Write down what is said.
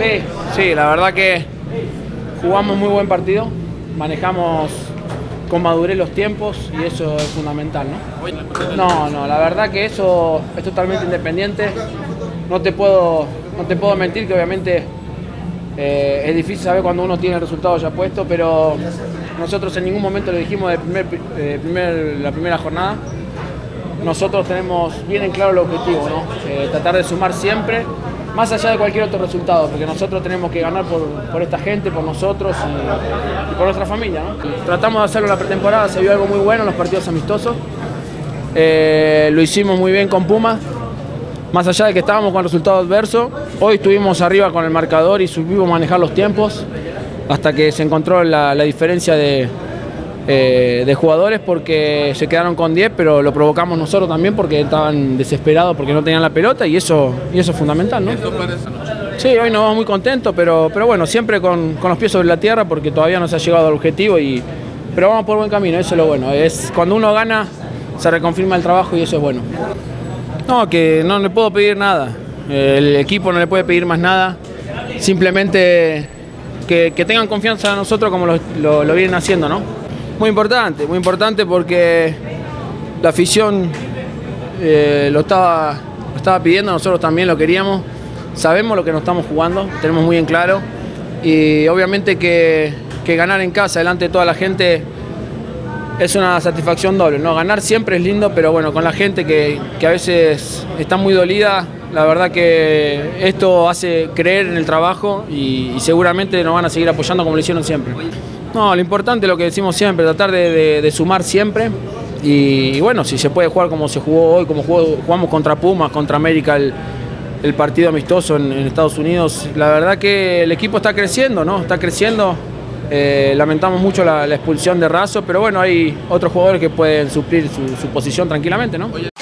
Sí, la verdad que jugamos muy buen partido, manejamos con madurez los tiempos y eso es fundamental, ¿no? No, la verdad que eso es totalmente independiente. No te puedo mentir que obviamente es difícil saber cuando uno tiene el resultado ya puesto, pero nosotros en ningún momento lo dijimos de la primera jornada. Nosotros tenemos bien en claro el objetivo, ¿no? Tratar de sumar siempre, más allá de cualquier otro resultado, porque nosotros tenemos que ganar por esta gente, por nosotros y por nuestra familia, ¿no? Tratamos de hacerlo en la pretemporada, se vio algo muy bueno en los partidos amistosos. Lo hicimos muy bien con Pumas, más allá de que estábamos con resultado adverso. Hoy estuvimos arriba con el marcador y supimos manejar los tiempos hasta que se encontró la diferencia de jugadores, porque se quedaron con 10, pero lo provocamos nosotros también porque estaban desesperados porque no tenían la pelota y eso es fundamental, ¿no? Sí, hoy nos vamos muy contentos, pero bueno, siempre con los pies sobre la tierra porque todavía no se ha llegado al objetivo, pero vamos por buen camino, eso es lo bueno. Cuando uno gana se reconfirma el trabajo y eso es bueno. No, que no le puedo pedir nada, el equipo no le puede pedir más nada, simplemente que tengan confianza en nosotros como lo vienen haciendo, ¿no? Muy importante porque la afición lo estaba pidiendo, nosotros también lo queríamos, sabemos lo que nos estamos jugando, tenemos muy en claro y obviamente que ganar en casa delante de toda la gente es una satisfacción doble, ¿no? Ganar siempre es lindo, pero bueno, con la gente que a veces está muy dolida, la verdad que esto hace creer en el trabajo y seguramente nos van a seguir apoyando como lo hicieron siempre. No, lo importante es lo que decimos siempre, tratar de sumar siempre y bueno, si se puede jugar como se jugó hoy, como jugamos contra Pumas, contra América el partido amistoso en Estados Unidos, la verdad que el equipo está creciendo, ¿no? Está creciendo, lamentamos mucho la expulsión de Razo, pero bueno, hay otros jugadores que pueden suplir su posición tranquilamente, ¿no?